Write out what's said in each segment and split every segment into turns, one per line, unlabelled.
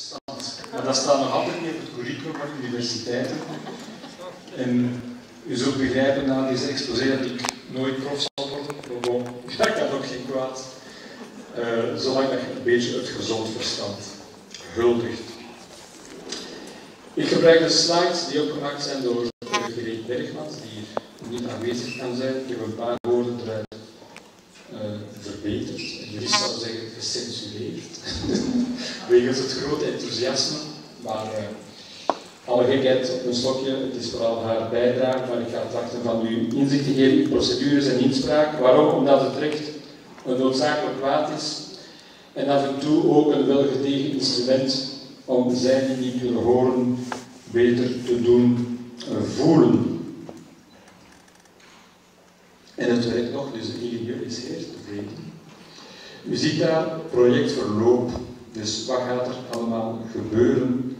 verstand. Maar dat staat nog altijd niet op het curriculum van universiteiten. En u zult begrijpen na deze exposé dat ik nooit prof zal worden. Maar bon, dat kan ook geen kwaad. Zolang dat je een beetje het gezond verstand huldigt. Ik gebruik de slides die opgemaakt zijn door Greet Bergmans, die hier niet aanwezig kan zijn. Ik heb een paar woorden eruit verbeterd. En jurist zou zeggen gecensureerd. Wegens het grote enthousiasme. Maar alle gekheid op een stokje, het is vooral haar bijdrage. Maar ik ga trachten van u inzicht te geven in procedures en inspraak. Waarom? Omdat het recht een noodzakelijk kwaad is. En af en toe ook een welgedegen instrument om zij die niet willen horen beter te doen voelen. En het werkt nog, dus de ingenieur is zeer tevreden. U ziet daar projectverloop. Dus wat gaat er allemaal gebeuren?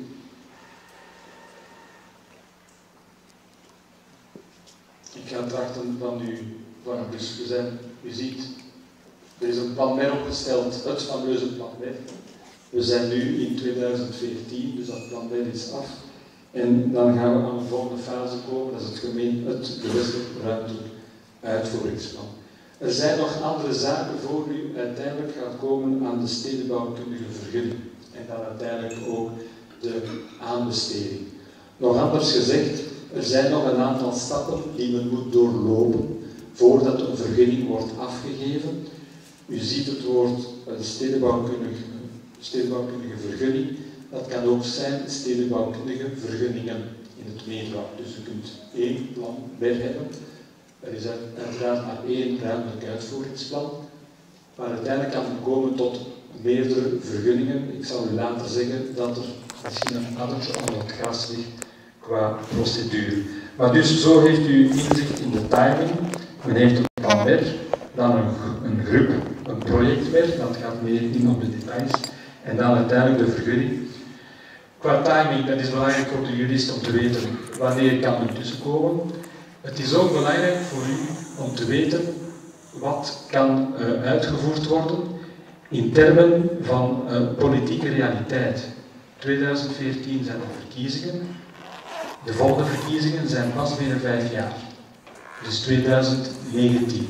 Ik ga trachten van u, dus u ziet, er is een plan MER opgesteld, het fameuze plan MER. We zijn nu in 2014, dus dat plan MER is af. En dan gaan we aan de volgende fase komen, dat is het gewestelijk ruimtelijk uitvoeringsplan. Er zijn nog andere zaken voor u uiteindelijk gaat komen aan de stedenbouwkundige vergunning. En dan uiteindelijk ook de aanbesteding. Nog anders gezegd, er zijn nog een aantal stappen die men moet doorlopen voordat een vergunning wordt afgegeven. U ziet het woord stedenbouwkundige vergunning. Dat kan ook zijn stedenbouwkundige vergunningen in het meervoud. Dus u kunt één plan MER hebben. Er is uiteraard maar één ruimtelijk uitvoeringsplan. Maar uiteindelijk kan het komen tot meerdere vergunningen. Ik zal u later zeggen dat er misschien een addertje onder het gras ligt qua procedure. Maar dus zo heeft u inzicht in de timing. Men heeft een plan MER, dan een groep, een project MER, dat gaat meer in op de details. En dan uiteindelijk de vergunning. Qua timing, dat is belangrijk voor de jurist om te weten wanneer kan men tussenkomen. Het is ook belangrijk voor u om te weten wat kan uitgevoerd worden in termen van politieke realiteit. 2014 zijn er verkiezingen. De volgende verkiezingen zijn pas binnen 5 jaar. Dus 2019.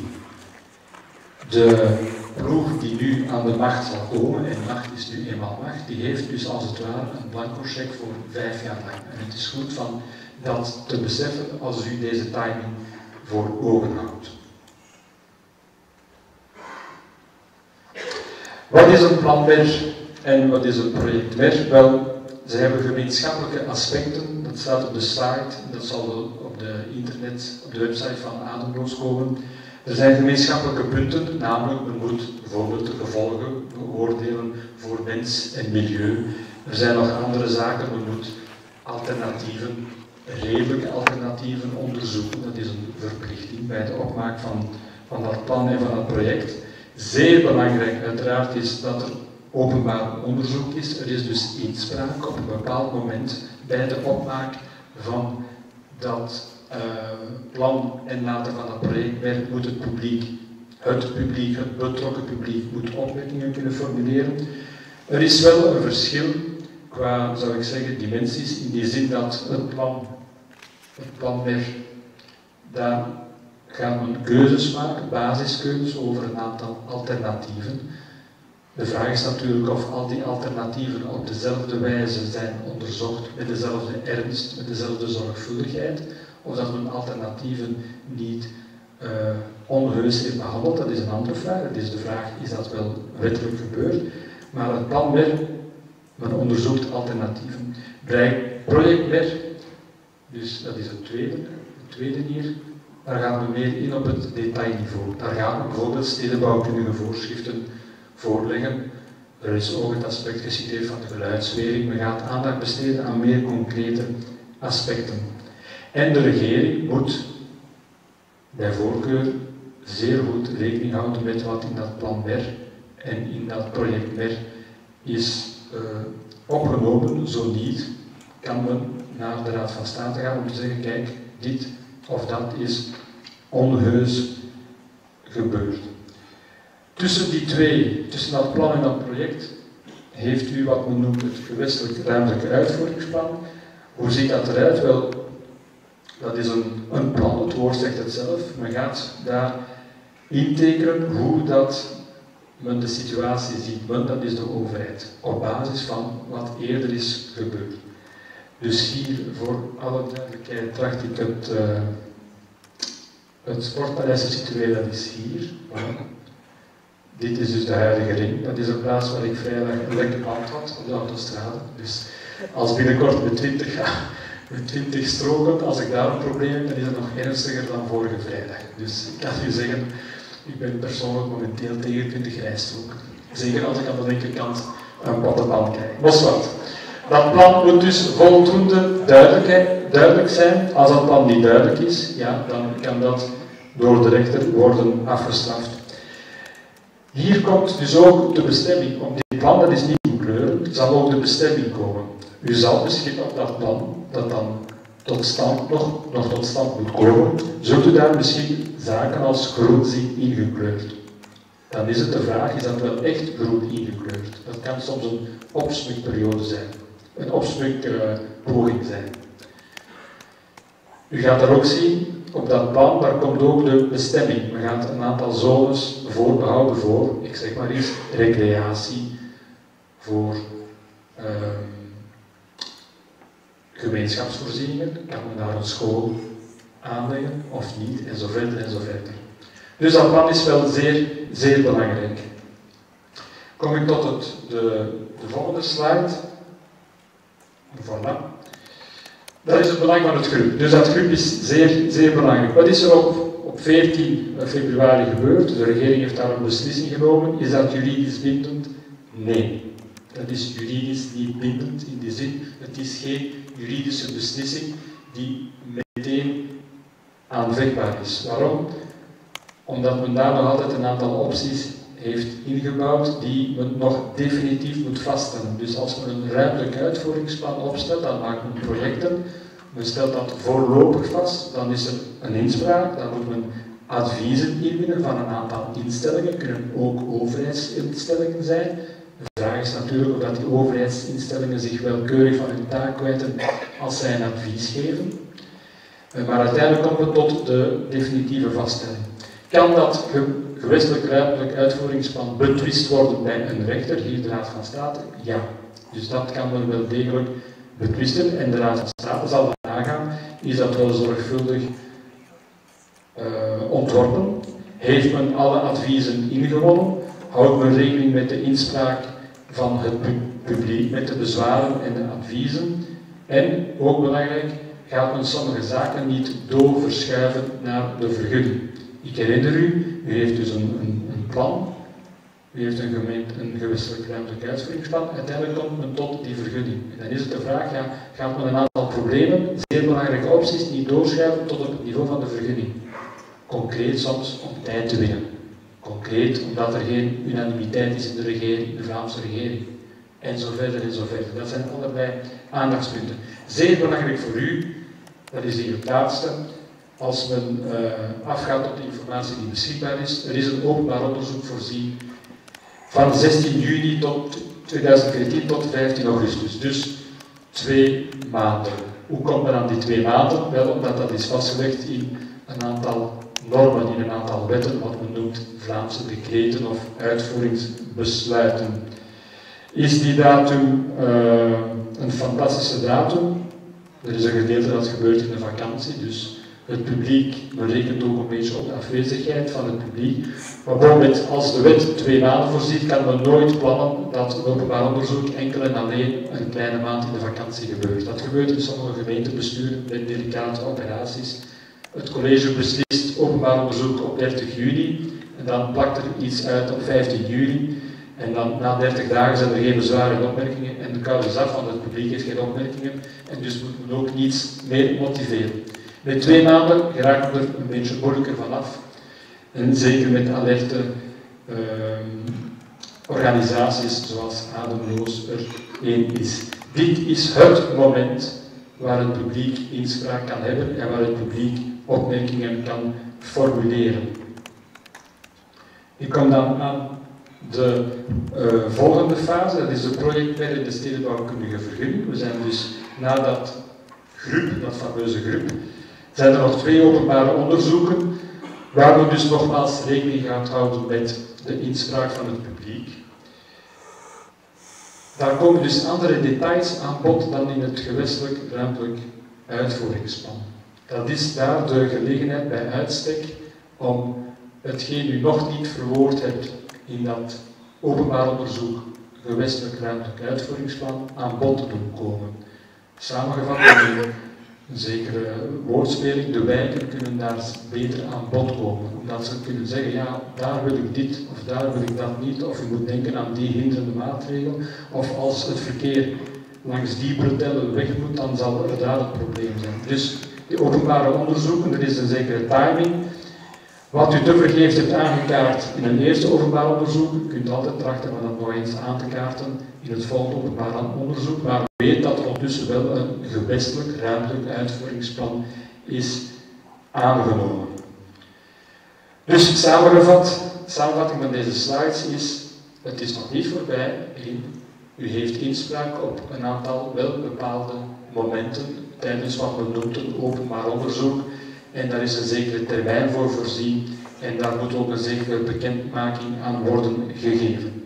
De ploeg die nu aan de macht zal komen, en macht is nu eenmaal macht, die heeft dus als het ware een blanco cheque voor 5 jaar lang. En het is goed van dat te beseffen als u deze timing voor ogen houdt. Wat is een plan MER en wat is een project MER? Wel, ze hebben gemeenschappelijke aspecten, dat staat op de site, dat zal wel op de internet, op de website van Ademloos komen. Er zijn gemeenschappelijke punten, namelijk men moet bijvoorbeeld de gevolgen beoordelen voor mens en milieu. Er zijn nog andere zaken, men moet alternatieven, redelijke alternatieven onderzoeken. Dat is een verplichting bij de opmaak van dat plan en van dat project. Zeer belangrijk uiteraard is dat er openbaar onderzoek is. Er is dus inspraak op een bepaald moment bij de opmaak van dat plan en later van dat project moet het betrokken publiek moet opmerkingen kunnen formuleren. Er is wel een verschil qua, zou ik zeggen, dimensies, in die zin dat het plan MER, daar gaat men keuzes maken, basiskeuzes over een aantal alternatieven. De vraag is natuurlijk of al die alternatieven op dezelfde wijze zijn onderzocht, met dezelfde ernst, met dezelfde zorgvuldigheid, of dat men alternatieven niet onheus heeft behandeld. Dat is een andere vraag. Het is de vraag, is dat wel wettelijk gebeurd? Maar het plan MER, men onderzoekt alternatieven. Project MER, dus dat is het tweede hier, daar gaan we meer in op het detailniveau. Daar gaan we bijvoorbeeld stedenbouwkundige voorschriften voorleggen. Er is ook het aspect geciteerd van de geluidswering. Men gaat aandacht besteden aan meer concrete aspecten. En de regering moet bij voorkeur zeer goed rekening houden met wat in dat plan MER en in dat project MER is opgenomen. Zo niet, kan men naar de Raad van State gaan om te zeggen, kijk, dit of dat is onheus gebeurd. Tussen die twee, tussen dat plan en dat project, heeft u wat men noemt het gewestelijk ruimtelijke uitvoeringsplan. Hoe ziet dat eruit? Wel, dat is een plan, het woord zegt het zelf. Men gaat daar intekenen hoe dat men de situatie ziet. Men, dat is de overheid, op basis van wat eerder is gebeurd. Dus hier, voor alle duidelijkheid, tracht ik het sportpaleis te situeren, dat is hier. Dit is dus de huidige ring. Dat is een plaats waar ik vrijdag een lekker band had op de autostrade. Dus als binnenkort met 20 ga, met 20 stroken, als ik daar een probleem heb, dan is het nog ernstiger dan vorige vrijdag. Dus ik kan u zeggen, ik ben persoonlijk momenteel tegen 20 rijstroken. Zeker als ik aan de linkerkant op de band kijk. Boswat. Dat plan moet dus voldoende duidelijk zijn. Als dat plan niet duidelijk is, ja, dan kan dat door de rechter worden afgestraft. Hier komt dus ook de bestemming. Op dit plan, dat is niet in kleuren, zal ook de bestemming komen. U zal misschien op dat plan, dat dan nog tot stand moet komen, zult u daar misschien zaken als groen zien ingekleurd. Dan is het de vraag, is dat wel echt groen ingekleurd? Dat kan soms een opsmukperiode zijn, een opsmukpoging zijn. U gaat daar ook zien, op dat plan, daar komt ook de bestemming. Men gaat een aantal zones voorbehouden voor, ik zeg maar eens, recreatie, voor gemeenschapsvoorzieningen. Kan men daar een school aanleggen of niet, en zo verder en zo verder. Dus dat plan is wel zeer, zeer belangrijk. Kom ik tot de volgende slide. Voilà. Dat is het belang van het GRUP. Dus dat GRUP is zeer, zeer belangrijk. Wat is er op 14 februari gebeurd? De regering heeft daar een beslissing genomen. Is dat juridisch bindend? Nee. Dat is juridisch niet bindend in die zin. Het is geen juridische beslissing die meteen aanvechtbaar is. Waarom? Omdat men daar nog altijd een aantal opties heeft ingebouwd die men nog definitief moet vaststellen. Dus als men een ruimtelijk uitvoeringsplan opstelt, dan maakt men projecten, men stelt dat voorlopig vast, dan is er een inspraak, dan moet men adviezen inwinnen van een aantal instellingen, kunnen ook overheidsinstellingen zijn. De vraag is natuurlijk of dat die overheidsinstellingen zich wel keurig van hun taak kwijten als zij een advies geven. Maar uiteindelijk komt het tot de definitieve vaststelling. Kan dat gewestelijk ruimtelijk uitvoeringsplan betwist worden bij een rechter, hier de Raad van State? Ja. Dus dat kan men wel degelijk betwisten en de Raad van State zal dan nagaan, is dat wel zorgvuldig ontworpen? Heeft men alle adviezen ingewonnen? Houdt men rekening met de inspraak van het publiek, met de bezwaren en de adviezen? En, ook belangrijk, gaat men sommige zaken niet doorverschuiven naar de vergunning? Ik herinner u, u heeft dus een plan, u heeft een gewestelijk ruimtelijk uitvoeringsplan, uiteindelijk komt men tot die vergunning. En dan is het de vraag, ja, gaat men een aantal problemen, zeer belangrijke opties, niet doorschuiven tot op het niveau van de vergunning? Concreet soms om tijd te winnen. Concreet omdat er geen unanimiteit is in de regering, de Vlaamse regering. En zo verder en zo verder. Dat zijn allerlei aandachtspunten. Zeer belangrijk voor u, dat is hier het laatste. Als men afgaat op de informatie die beschikbaar is, er is een openbaar onderzoek voorzien van 16 juni tot 2014 tot 15 augustus. Dus 2 maanden. Hoe komt men aan die 2 maanden? Wel, omdat dat is vastgelegd in een aantal normen, in een aantal wetten, wat men noemt Vlaamse decreten of uitvoeringsbesluiten. Is die datum een fantastische datum? Er is een gedeelte dat gebeurt in de vakantie, dus het publiek, men rekent ook een beetje op de afwezigheid van het publiek. Maar bijvoorbeeld, als de wet 2 maanden voorziet, kan men nooit plannen dat een openbaar onderzoek enkel en alleen een kleine maand in de vakantie gebeurt. Dat gebeurt in sommige gemeentebesturen met delicate operaties. Het college beslist openbaar onderzoek op 30 juni en dan plakt er iets uit op 15 juli. En dan na 30 dagen zijn er geen bezwaren en opmerkingen en de kou is af, want het publiek heeft geen opmerkingen en dus moet men ook niets meer motiveren. Met 2 maanden geraken we er een beetje moeilijker vanaf. En zeker met alerte organisaties zoals Ademloos er één is. Dit is het moment waar het publiek inspraak kan hebben en waar het publiek opmerkingen kan formuleren. Ik kom dan aan de volgende fase, dat is de projectperiode in de stedenbouwkundige vergunning. We zijn dus na dat fameuze groep, zijn er nog 2 openbare onderzoeken, waar we dus nogmaals rekening gaan houden met de inspraak van het publiek. Daar komen dus andere details aan bod dan in het gewestelijk ruimtelijk uitvoeringsplan. Dat is daar de gelegenheid bij uitstek om hetgeen u nog niet verwoord hebt in dat openbaar onderzoek, gewestelijk ruimtelijk uitvoeringsplan, aan bod te doen komen. Samengevat in een zekere woordspeling, de wijken kunnen daar beter aan bod komen. Omdat ze kunnen zeggen, ja, daar wil ik dit of daar wil ik dat niet, of je moet denken aan die hinderende maatregel, of als het verkeer langs die bretellen weg moet, dan zal er daar het probleem zijn. Dus die openbare onderzoeken, er is een zekere timing. Wat u tevergeefs hebt aangekaart in een eerste openbaar onderzoek, u kunt altijd trachten om dat nog eens aan te kaarten in het volgende openbaar onderzoek, maar weet dat er ondertussen wel een gewestelijk ruimtelijk uitvoeringsplan is aangenomen. Dus samenvatting van deze slides is, het is nog niet voorbij, u heeft inspraak op een aantal wel bepaalde momenten tijdens wat men noemt een openbaar onderzoek en daar is een zekere termijn voor voorzien en daar moet ook een zekere bekendmaking aan worden gegeven.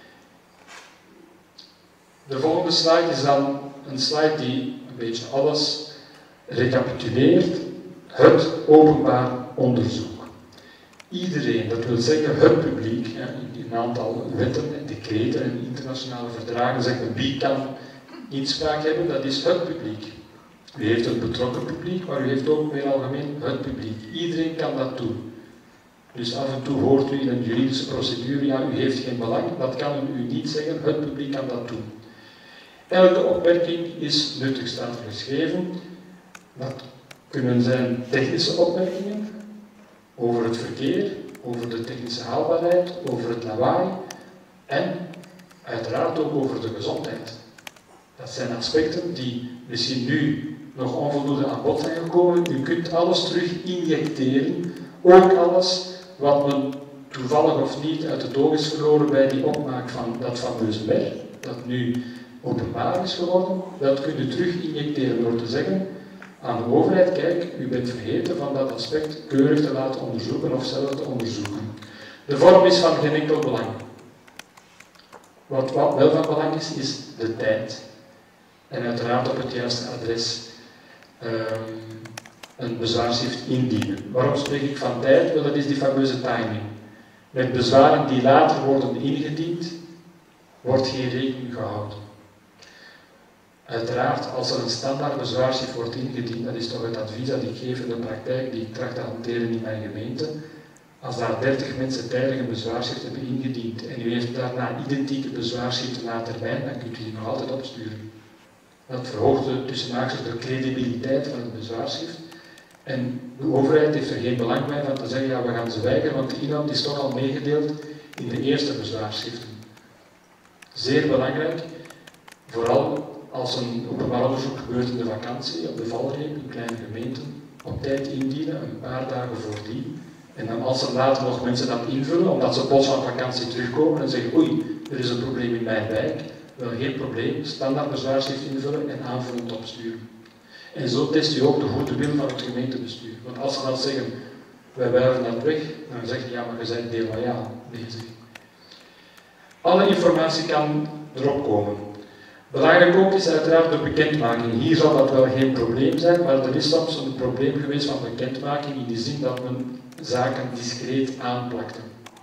De volgende slide is dan een slide die een beetje alles recapituleert. Het openbaar onderzoek. Iedereen, dat wil zeggen het publiek, in een aantal wetten en decreten en internationale verdragen zeggen wie kan inspraak hebben, dat is het publiek. U heeft een betrokken publiek, maar u heeft ook meer algemeen het publiek. Iedereen kan dat doen. Dus af en toe hoort u in een juridische procedure, ja, u heeft geen belang, dat kan u niet zeggen, het publiek kan dat doen. Elke opmerking is nuttig, staat er geschreven. Dat kunnen zijn technische opmerkingen over het verkeer, over de technische haalbaarheid, over het lawaai en uiteraard ook over de gezondheid. Dat zijn aspecten die misschien nu nog onvoldoende aan bod zijn gekomen. U kunt alles terug injecteren, ook alles wat men toevallig of niet uit het oog is verloren bij die opmaak van dat fameuze mer, dat nu openbaar is geworden, dat kunt u terug injecteren door te zeggen aan de overheid, kijk, u bent vergeten van dat aspect keurig te laten onderzoeken of zelf te onderzoeken. De vorm is van geen enkel belang. Wat wel van belang is, is de tijd. En uiteraard op het juiste adres een bezwaarschrift indienen. Waarom spreek ik van tijd? Wel, dat is die fameuze timing. Met bezwaren die later worden ingediend, wordt geen rekening gehouden. Uiteraard, als er een standaard bezwaarschrift wordt ingediend, dat is toch het advies dat ik geef in de praktijk, die ik tracht te hanteren in mijn gemeente. Als daar 30 mensen tijdig een bezwaarschrift hebben ingediend en u heeft daarna identieke bezwaarschriften na termijn, dan kunt u die nog altijd opsturen. Dat verhoogt tussen haakjes de credibiliteit van het bezwaarschrift. En de overheid heeft er geen belang bij van te zeggen, ja, we gaan ze weigeren, want de inhoud is toch al meegedeeld in de eerste bezwaarschriften. Zeer belangrijk, vooral als een openbaar onderzoek gebeurt in de vakantie, op de valreep, in kleine gemeenten, op tijd indienen, een paar dagen voordien. En dan als er later nog mensen dat invullen, omdat ze plots van vakantie terugkomen en zeggen, oei, er is een probleem in mijn wijk, wel geen probleem, standaard bezwaarschrift invullen en aanvullend opsturen. En zo test u ook de goede wil van het gemeentebestuur. Want als ze dan zeggen, wij wuiven dat weg, dan zeg je, ja, maar je bent deloyaal bezig. Alle informatie kan erop komen. Belangrijk ook is uiteraard de bekendmaking. Hier zal dat wel geen probleem zijn, maar er is soms een probleem geweest van bekendmaking in de zin dat men zaken discreet aanplakte.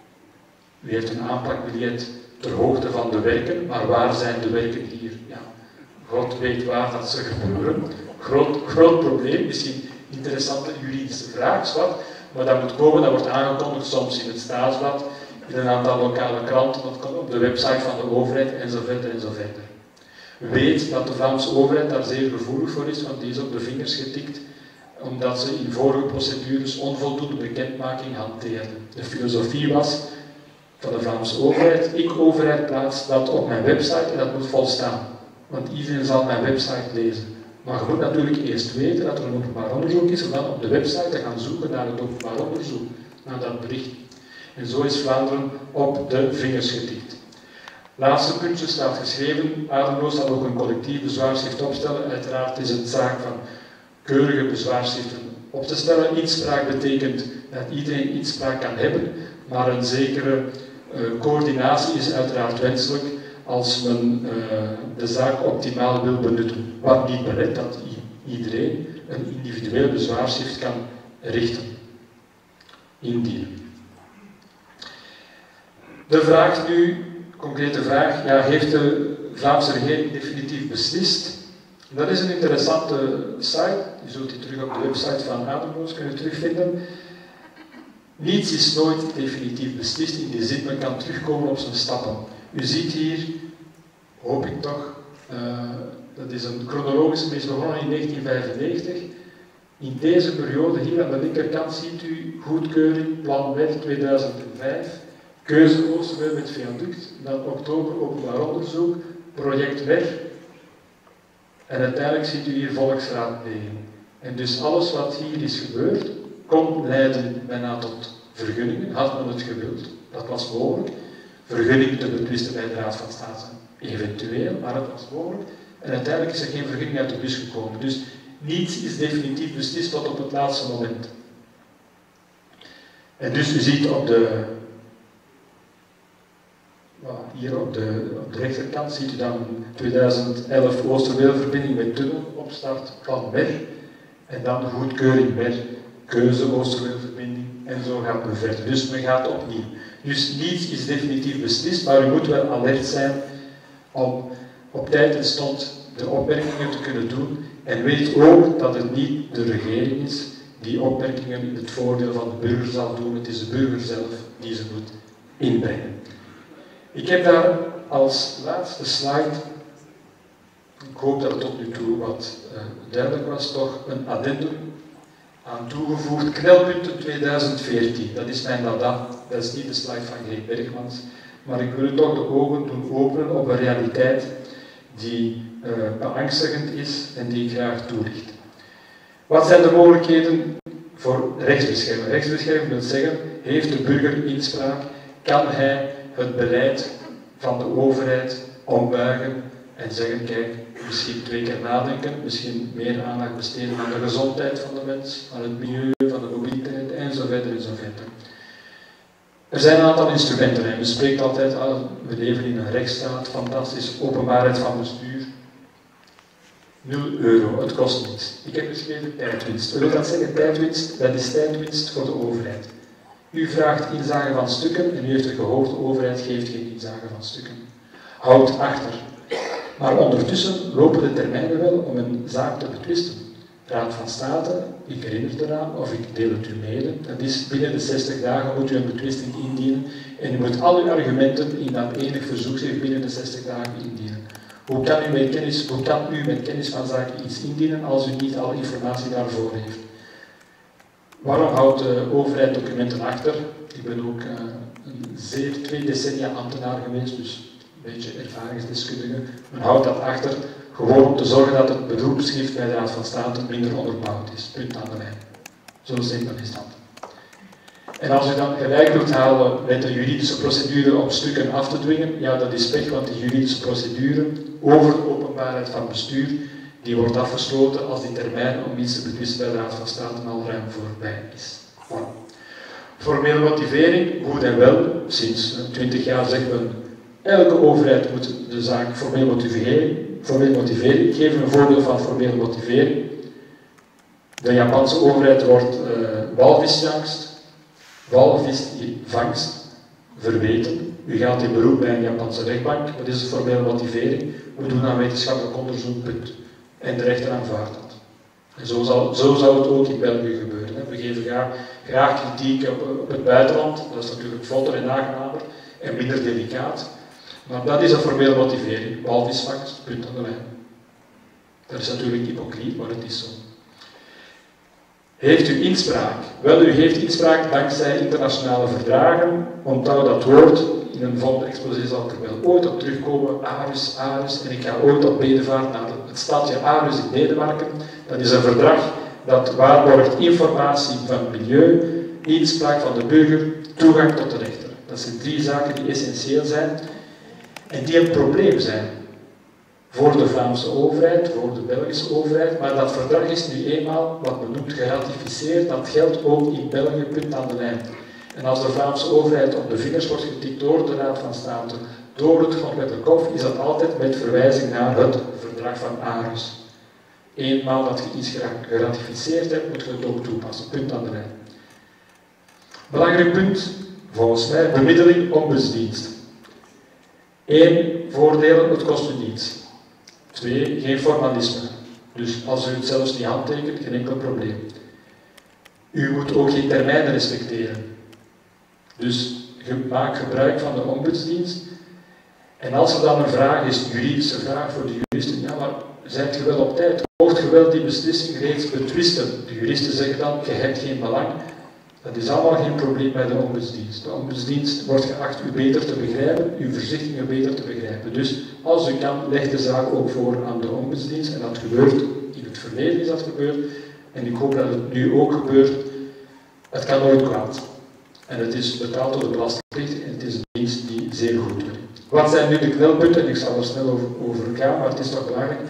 U heeft een aanplakbiljet ter hoogte van de werken, maar waar zijn de werken hier? Ja, God weet waar dat ze gebeuren. Groot probleem, misschien interessante juridische vraag, maar dat moet komen, dat wordt aangekondigd soms in het Staatsblad, in een aantal lokale kranten, op de website van de overheid enzovoort enzovoort. Weet dat de Vlaamse overheid daar zeer gevoelig voor is, want die is op de vingers getikt, omdat ze in vorige procedures onvoldoende bekendmaking hanteerden. De filosofie was van de Vlaamse overheid, ik overheid plaats dat op mijn website en dat moet volstaan. Want iedereen zal mijn website lezen. Maar je moet natuurlijk eerst weten dat er een openbaar onderzoek is, om dan op de website te gaan zoeken naar het openbaar onderzoek, naar dat bericht. En zo is Vlaanderen op de vingers getikt. Laatste puntje staat geschreven. Ademloos zal ook een collectief bezwaarschrift opstellen. Uiteraard is het zaak van keurige bezwaarschriften op te stellen. Inspraak betekent dat iedereen inspraak kan hebben, maar een zekere coördinatie is uiteraard wenselijk als men de zaak optimaal wil benutten. Wat niet belet dat iedereen een individueel bezwaarschrift kan richten, indienen. De vraag nu, concrete vraag, ja, heeft de Vlaamse regering definitief beslist? Dat is een interessante site, je zult die terug op de website van Ademloos kunnen terugvinden. Niets is nooit definitief beslist, in die zin, men kan terugkomen op zijn stappen. U ziet hier, hoop ik toch, dat is een chronologische, is begonnen in 1995. In deze periode, hier aan de linkerkant, ziet u goedkeuring, plan WER 2005, keuze Oosterweel met viaduct, dan oktober openbaar onderzoek, project WER, en uiteindelijk ziet u hier volksraadpleging. En dus alles wat hier is gebeurd, kon leiden bijna tot vergunningen, had men het gewild, dat was mogelijk. Vergunningen te betwisten bij de Raad van State, eventueel, maar het was mogelijk. En uiteindelijk is er geen vergunning uit de bus gekomen. Dus niets is definitief beslist tot op het laatste moment. En dus u ziet op de, hier op de rechterkant ziet u dan 2011 Oosterweelverbinding met tunnel, opstart plan WER. En dan goedkeuring WER, keuze Oosterweelverbinding en zo gaat men verder. Dus men gaat opnieuw. Dus niets is definitief beslist, maar u moet wel alert zijn om op tijd en stond de opmerkingen te kunnen doen. En weet ook dat het niet de regering is die opmerkingen in het voordeel van de burger zal doen. Het is de burger zelf die ze moet inbrengen. Ik heb daar als laatste slide, ik hoop dat het tot nu toe wat duidelijk was, toch een addendum aan toegevoegd. Knelpunten 2014, dat is mijn dada, dat is niet de slide van Greet Bergmans, maar ik wil u toch de ogen doen openen op een realiteit die beangstigend is en die ik graag toelicht. Wat zijn de mogelijkheden voor rechtsbescherming? Rechtsbescherming wil zeggen, heeft de burger inspraak, kan hij het beleid van de overheid ombuigen en zeggen, kijk, misschien 2 keer nadenken, misschien meer aandacht besteden aan de gezondheid van de mens, aan het milieu, van de mobiliteit en zo verder en zo verder. Er zijn een aantal instrumenten en men spreekt altijd, we leven in een rechtsstaat, fantastisch, openbaarheid van bestuur. 0 euro, het kost niets. Ik heb geschreven tijdwinst. Wat wil dat zeggen, tijdwinst? Dat is tijdwinst voor de overheid. U vraagt inzage van stukken en u heeft het gehoord, de overheid geeft geen inzage van stukken. Houdt achter. Maar ondertussen lopen de termijnen wel om een zaak te betwisten. Raad van State, ik herinner eraan, of ik deel het u mede, dat is binnen de 60 dagen moet u een betwisting indienen en u moet al uw argumenten in dat enig verzoekschrift binnen de 60 dagen indienen. Hoe kan u met kennis van zaken iets indienen als u niet alle informatie daarvoor heeft? Waarom houdt de overheid documenten achter? Ik ben ook 2 decennia ambtenaar geweest, dus een beetje ervaringsdeskundige. Men houdt dat achter gewoon om te zorgen dat het beroepsschrift bij de Raad van State minder onderbouwd is. Punt aan de lijn. Zo simpel is dat. En als u dan gelijk wilt halen met de juridische procedure om stukken af te dwingen, ja, dat is pech, want die juridische procedure over de openbaarheid van bestuur, die wordt afgesloten als die termijn om iets te betwisten bij de Raad van State al ruim voorbij is. Voilà. Formele motivering, goed en wel, sinds 20 jaar zegt men, elke overheid moet de zaak formeel motiveren. Ik geef een voorbeeld van formele motivering. De Japanse overheid wordt walvisvangst verweten. U gaat in beroep bij een Japanse rechtbank, dat is een formele motivering. We doen aan wetenschappelijk onderzoek, punt. En de rechter aanvaardt dat. En zo zou het ook in België gebeuren. Hè. We geven graag kritiek op het buitenland, dat is natuurlijk vlotter en aangenamer en minder delicaat. Maar dat is een formele motivering, walvisvangst, punt aan de lijn. Dat is natuurlijk hypocriet, maar het is zo. Heeft u inspraak? Wel, u heeft inspraak dankzij internationale verdragen. Onthoud dat woord. In een volgende exposé zal ik er wel ooit op terugkomen. Aarhus. En ik ga ooit op bedevaart naar het stadje Aarhus in Denemarken. Dat is een verdrag dat waarborgt informatie van milieu, inspraak van de burger, toegang tot de rechter. Dat zijn 3 zaken die essentieel zijn en die een probleem zijn voor de Vlaamse overheid, voor de Belgische overheid, maar dat verdrag is nu eenmaal, wat men noemt, geratificeerd. Dat geldt ook in België, punt aan de lijn. En als de Vlaamse overheid op de vingers wordt getikt door de Raad van State, door het Grondwettelijk Hof, is dat altijd met verwijzing naar het verdrag van Aarhus. Eenmaal dat je iets geratificeerd hebt, moet je het ook toepassen, punt aan de lijn. Belangrijk punt, volgens mij, bemiddeling, ombudsdienst. 1 voordeel, het kost u niets. 2, geen formalisme. Dus als u het zelfs niet handtekent, geen enkel probleem. U moet ook geen termijnen respecteren. Dus maak gebruik van de ombudsdienst. En als er dan een vraag is, een juridische vraag voor de juristen, ja, maar zijt je wel op tijd? Moogt je wel die beslissing reeds betwisten? De juristen zeggen dan, je hebt geen belang. Dat is allemaal geen probleem bij de ombudsdienst. De ombudsdienst wordt geacht u beter te begrijpen, uw verzichtingen beter te begrijpen. Dus als u kan, leg de zaak ook voor aan de ombudsdienst. En dat gebeurt, in het verleden is dat gebeurd. En ik hoop dat het nu ook gebeurt. Het kan nooit kwaad. En het is betaald door de belastingplichtige en het is een dienst die zeer goed werkt. Wat zijn nu de knelpunten? Ik zal er snel over gaan, maar het is toch belangrijk.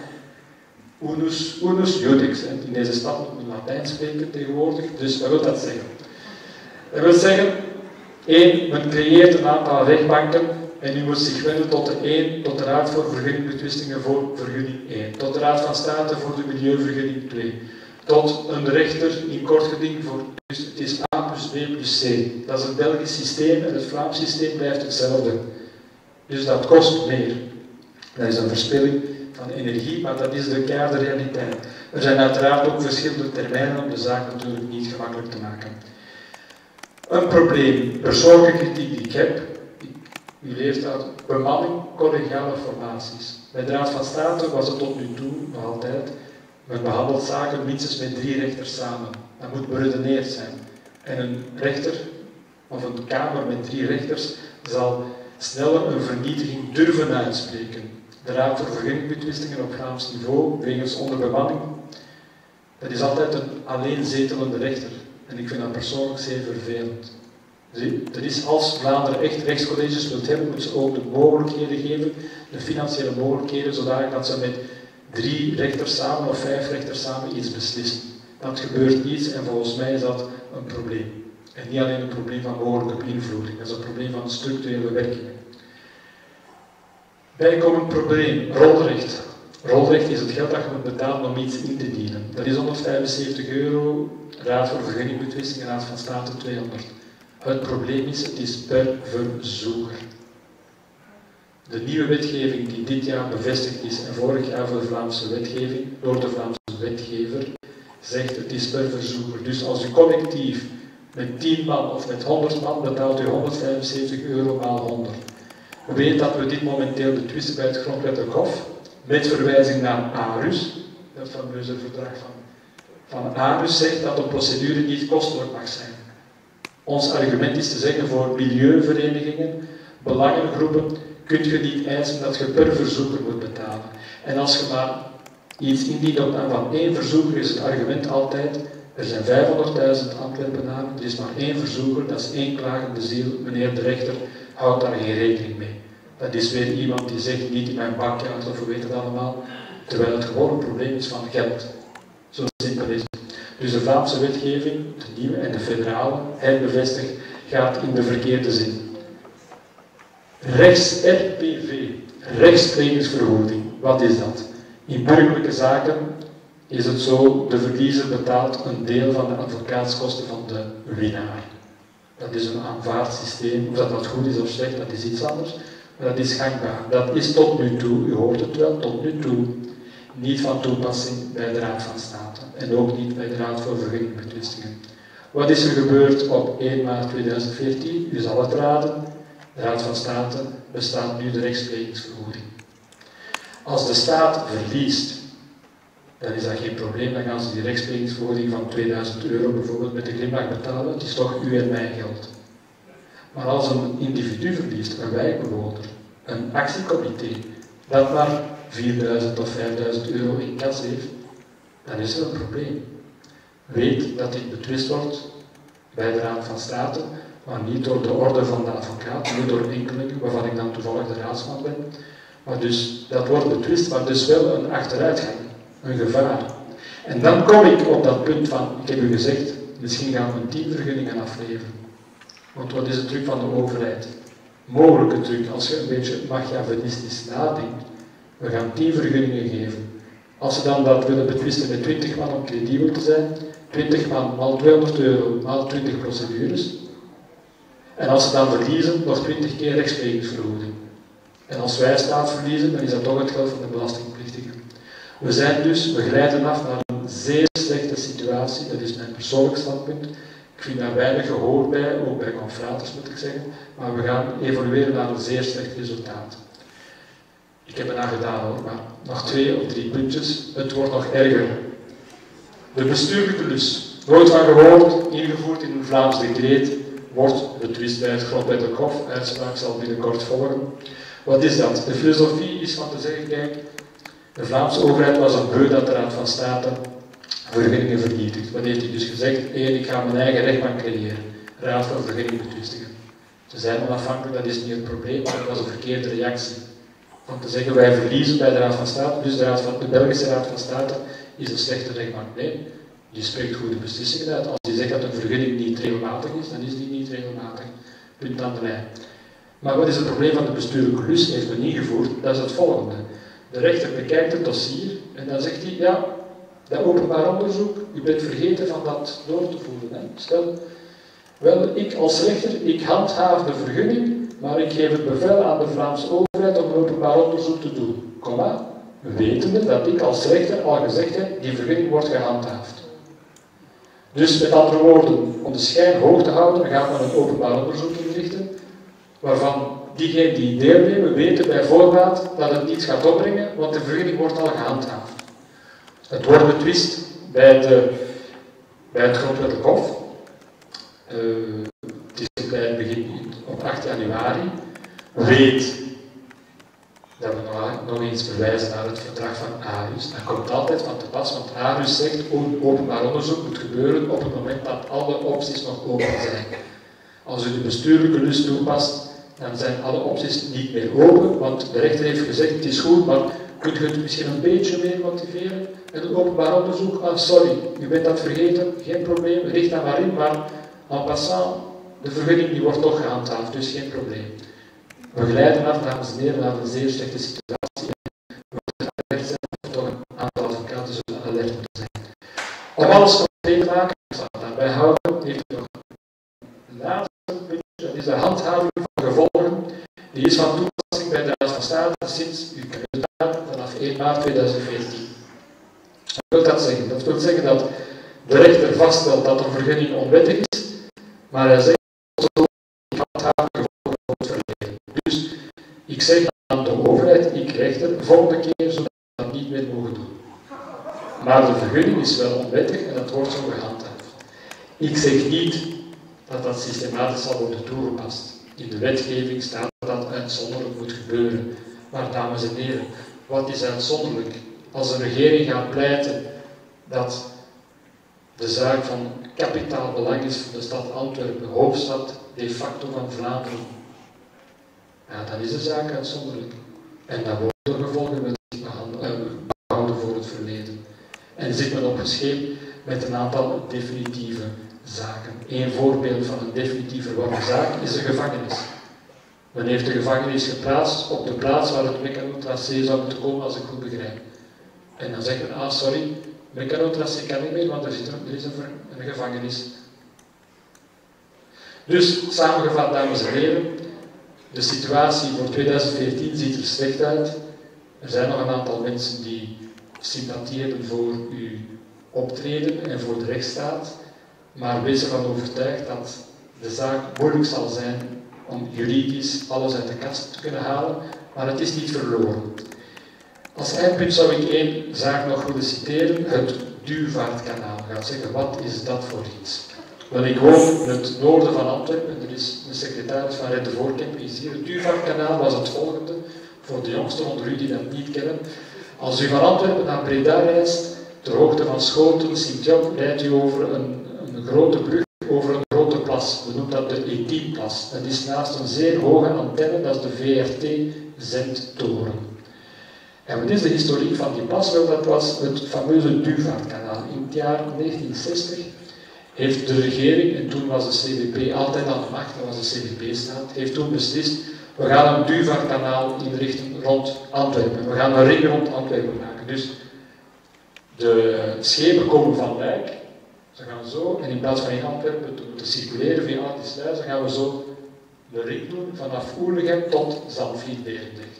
Unus iudex. In deze stad moet men Latijn spreken tegenwoordig, dus wat wil dat zeggen? Dat wil zeggen, 1, men creëert een aantal rechtbanken en u moet zich wenden tot de Raad voor Vergunningbetwistingen voor vergunning 1, tot de Raad van State voor de Milieuvergunning 2, tot een rechter in kort geding voor, dus het is A plus B plus C. Dat is het Belgisch systeem en het Vlaams systeem blijft hetzelfde. Dus dat kost meer. Dat is een verspilling van energie, maar dat is de keiharde realiteit. Er zijn uiteraard ook verschillende termijnen om de zaak natuurlijk niet gemakkelijk te maken. Een probleem, persoonlijke kritiek die ik heb, u leert uit bemanning, collegiale formaties. Bij de Raad van State was het tot nu toe, nog altijd, men behandelt zaken minstens met 3 rechters samen. Dat moet beredeneerd zijn. En een rechter, of een kamer met 3 rechters, zal sneller een vernietiging durven uitspreken. De Raad voor Vergunningbetwistingen op Vlaams niveau, wegens onderbemanning, dat is altijd een alleenzetelende rechter. En ik vind dat persoonlijk zeer vervelend. Dat is, als Vlaanderen echt rechtscolleges wilt hebben, moet ze ook de mogelijkheden geven, de financiële mogelijkheden, zodat dat ze met 3 rechters samen of 5 rechters samen iets beslissen. Dat gebeurt niet en volgens mij is dat een probleem. En niet alleen een probleem van mogelijke beïnvloeding, dat is een probleem van structurele werkingen. Bijkomend probleem, rolrecht. Rolrecht is het geld dat je moet betalen om iets in te dienen. Dat is 175 €, Raad voor Vergunningbetwistingen, Raad van State 200. Het probleem is, het is per verzoeker. De nieuwe wetgeving die dit jaar bevestigd is en vorig jaar voor de Vlaamse wetgeving, door de Vlaamse wetgever, zegt het is per verzoeker. Dus als u collectief met 10 man of met 100 man betaalt u 175 € maal 100. We weten dat we dit momenteel betwisten bij het Grondwettelijk Hof, met verwijzing naar Aarhus, dat fameuze verdrag van Aarhus zegt dat de procedure niet kostelijk mag zijn. Ons argument is te zeggen voor milieuverenigingen, belangengroepen, kun je niet eisen dat je per verzoeker moet betalen. En als je maar iets indient op naam van 1 verzoeker, is het argument altijd, er zijn 500.000 Antwerpenaren, er is maar 1 verzoeker, dat is 1 klagende ziel, meneer de rechter, houdt daar geen rekening mee. Dat is weer iemand die zegt, niet in mijn bankkaart of we weten het allemaal, terwijl het gewoon een probleem is van geld. Zo simpel is het. Dus de Vlaamse wetgeving, de nieuwe en de federale, herbevestigd, gaat in de verkeerde zin. Rechts-RPV, rechtsplegingsvergoeding, wat is dat? In burgerlijke zaken is het zo, de verliezer betaalt een deel van de advocaatskosten van de winnaar. Dat is een aanvaard systeem, of dat goed is of slecht, dat is iets anders, maar dat is gangbaar. Dat is tot nu toe, u hoort het wel, tot nu toe, niet van toepassing bij de Raad van State en ook niet bij de Raad voor Vergunningbetwistingen. Wat is er gebeurd op 1 maart 2014? U zal het raden, de Raad van State bestaat nu de rechtsplegingsvergoeding. Als de staat verliest, dan is dat geen probleem, dan gaan ze die rechtsplegingsvergoeding van 2000 € bijvoorbeeld met de glimlach betalen, het is toch u en mijn geld. Maar als een individu verliest, een wijkbewoner, een actiecomité, dat maar 4000 of 5000 € in kas heeft, dan is er een probleem. Weet dat dit betwist wordt
bij de Raad van State, maar niet door de orde van de advocaat, niet door enkelingen, waarvan ik dan toevallig de raadsman ben. Maar dus, dat wordt betwist, maar dus wel een achteruitgang, een gevaar. En dan kom ik op dat punt van, ik heb u gezegd, misschien gaan we 10 vergunningen afleveren. Want wat is de truc van de overheid? Mogelijke truc, als je een beetje machiavellistisch nadenkt, we gaan 10 vergunningen geven. Als ze dan dat willen betwisten met 20 man om credibel te zijn, 20 man maal 200 euro maal 20 procedures. En als ze dan verliezen, nog 20 keer rechtsprekingsvergoeding. En als wij staat verliezen, dan is dat toch het geld van de belastingplichtigen. We glijden af naar een zeer slechte situatie, dat is mijn persoonlijk standpunt. Ik vind daar weinig gehoor bij, ook bij confraters moet ik zeggen, maar we gaan evolueren naar een zeer slecht resultaat. Ik heb het aan gedaan hoor, maar nog 2 of 3 puntjes, het wordt nog erger. De bestuurlijke lus, nooit van gehoord, ingevoerd in een Vlaams decreet, wordt betwist bij het Grondwettelijk Hof, uitspraak zal binnenkort volgen. Wat is dat? De filosofie is van te zeggen, kijk, de Vlaamse overheid was een beu dat de Raad van State vergunningen vernietigt. Wat heeft hij dus gezegd? 1, ik ga mijn eigen rechtbank creëren. Raad van vergunning betwistigen. Ze zijn onafhankelijk, dat is niet het probleem, maar dat was een verkeerde reactie. Om te zeggen, wij verliezen bij de Raad van State, dus de Belgische Raad van State is een slechte rechtbank. Nee, die spreekt goede beslissingen uit. Als die zegt dat een vergunning niet regelmatig is, dan is die niet regelmatig. Punt aan de lijn. Maar wat is het probleem van de bestuurlijke lus? Heeft men ingevoerd, dat is het volgende. De rechter bekijkt het dossier en dan zegt hij, ja, dat openbaar onderzoek, u bent vergeten van dat door te voeren. Hè. Stel, wel, ik als rechter, ik handhaaf de vergunning, maar ik geef het bevel aan de Vlaamse overheid om een openbaar onderzoek te doen. Komma, wetende dat ik als rechter al gezegd heb, die vergunning wordt gehandhaafd. Dus met andere woorden, om de schijn hoog te houden, gaat men een openbaar onderzoek inrichten, waarvan diegenen die deelnemen weten bij voorbaat dat het niets gaat opbrengen, want de vergunning wordt al gehandhaafd. Het wordt betwist bij het Grondwettelijk Hof. Het is bij het begin op 8 januari. Weet dat we nog eens verwijzen naar het verdrag van Aarhus. Dat komt altijd van te pas, want Aarhus zegt dat openbaar onderzoek moet gebeuren op het moment dat alle opties nog open zijn. Als u de bestuurlijke lus toepast, dan zijn alle opties niet meer open, want de rechter heeft gezegd, het is goed, maar kunt u het misschien een beetje meer motiveren? En een openbaar onderzoek, sorry, u bent dat vergeten, geen probleem, richt dat maar in, maar en passant, de vergunning die wordt toch gehandhaafd, dus geen probleem. We glijden af, dames en heren, naar een zeer slechte situatie. We moeten alert zijn, of toch een aantal advocaten zullen alert moeten zijn. Om alles concreet te maken, ik zal het daarbij houden, heeft u nog een laatste puntje, dat is de handhaving van gevolgen. Die is van toepassing bij de Raad van State sinds uw kandidaat vanaf 1 maart 2014. Wat wil dat zeggen? Dat wil zeggen dat de rechter vaststelt dat een vergunning onwettig is, maar hij zegt dat ik handhaving gevolgen moet verlenen. Dus ik zeg aan de overheid, ik rechter, volgende keer zullen we dat niet meer mogen doen. Maar de vergunning is wel onwettig en dat wordt zo gehandhaafd. Ik zeg niet dat dat systematisch zal worden toegepast. In de wetgeving staat dat uitzonderlijk moet gebeuren. Maar dames en heren, wat is uitzonderlijk? Als een regering gaat pleiten dat de zaak van kapitaal belang is voor de stad Antwerpen, hoofdstad de facto van Vlaanderen, ja, dan is de zaak uitzonderlijk. En dan worden gevolgen met behouden voor het verleden. En zit men opgeschreven met een aantal definitieve zaken. Eén voorbeeld van een definitief verworven zaak is de gevangenis. Men heeft de gevangenis geplaatst op de plaats waar het mechanotracé zou moeten komen, als ik goed begrijp. En dan zegt men, sorry, mechanotracé kan niet meer, want er is een gevangenis. Dus, samengevat, dames en heren, de situatie voor 2014 ziet er slecht uit. Er zijn nog een aantal mensen die sympathie hebben voor uw optreden en voor de rechtsstaat, maar wees ervan overtuigd dat de zaak moeilijk zal zijn om juridisch alles uit de kast te kunnen halen, maar het is niet verloren. Als eindpunt zou ik één zaak nog willen citeren, het Duvaartkanaal. Gaat zeggen, wat is dat voor iets? Wel, ik woon in het noorden van Antwerpen, er is een secretaris van Red de Voorkemp, die is hier. Het Duvaartkanaal was het volgende, voor de jongsten onder u die dat niet kennen. Als u van Antwerpen naar Breda reist, ter hoogte van Schoten, Sint-Job, rijdt u over een grote brug, over een grote plas. We noemen dat de E10-plas. Dat is naast een zeer hoge antenne, dat is de VRT-zendtoren. En wat is de historiek van die plas? Wel, dat was het fameuze Duvaartkanaal. In het jaar 1960 heeft de regering, en toen was de CVP altijd aan de macht, dat was de CVP-staat, heeft toen beslist, we gaan een Duvaartkanaal inrichten rond Antwerpen. We gaan een ring rond Antwerpen maken. Dus de schepen komen van Luik, ze gaan zo, en in plaats van in Antwerpen te moeten circuleren via Antisluizen, gaan we zo de ring doen vanaf Oerlegem tot Zandvliet-Berendrecht.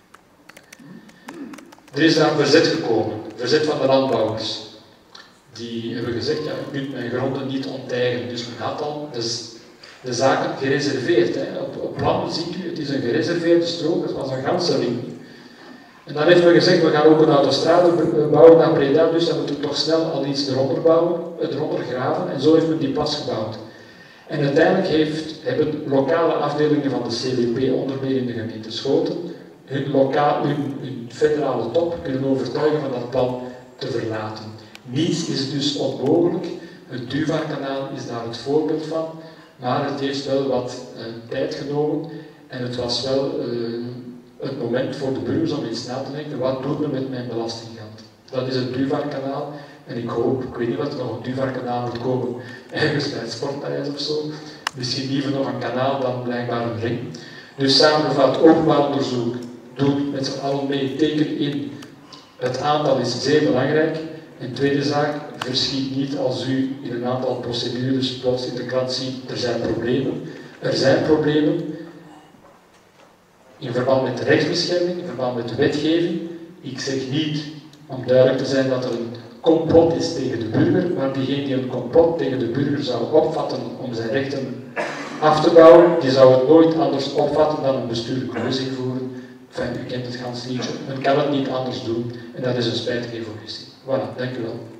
Er is daar verzet gekomen, verzet van de landbouwers. Die hebben gezegd, ja, u kunt mijn gronden niet onteigenen. Dus men had al de zaken gereserveerd. Hè. Op plan ziet u, het is een gereserveerde strook, dat was een ganse ring. En dan heeft men gezegd, we gaan ook een autostrade bouwen naar Breda, dus dan moeten we toch snel al iets eronder bouwen, eronder graven. En zo heeft men die plas gebouwd. En uiteindelijk hebben lokale afdelingen van de CVP, onder meer in de gemeente Schoten, hun federale top kunnen overtuigen van dat plan te verlaten. Niets is dus onmogelijk. Het Duvaartkanaal is daar het voorbeeld van, maar het heeft wel wat tijd genomen en het was wel het moment voor de burgers om eens na te denken, wat doen we met mijn belastinggeld? Dat is het Duvaartkanaal en ik hoop, ik weet niet wat er nog een Duvaartkanaal moet komen, ergens bij het Sportpaleis of zo, misschien liever nog een kanaal dan blijkbaar een ring. Dus samengevat, openbaar onderzoek, doe met z'n allen mee, teken in. Het aantal is zeer belangrijk. En tweede zaak, verschiet niet als u in een aantal procedures plots in de krant ziet, er zijn problemen. Er zijn problemen in verband met de rechtsbescherming, in verband met de wetgeving. Ik zeg niet, om duidelijk te zijn, dat er een complot is tegen de burger, maar diegene die een complot tegen de burger zou opvatten om zijn rechten af te bouwen, die zou het nooit anders opvatten dan een bestuurlijke klus invoeren. Enfin, u kent het gans liedje, men kan het niet anders doen en dat is een spijtige evolutie. Voilà, dank u wel.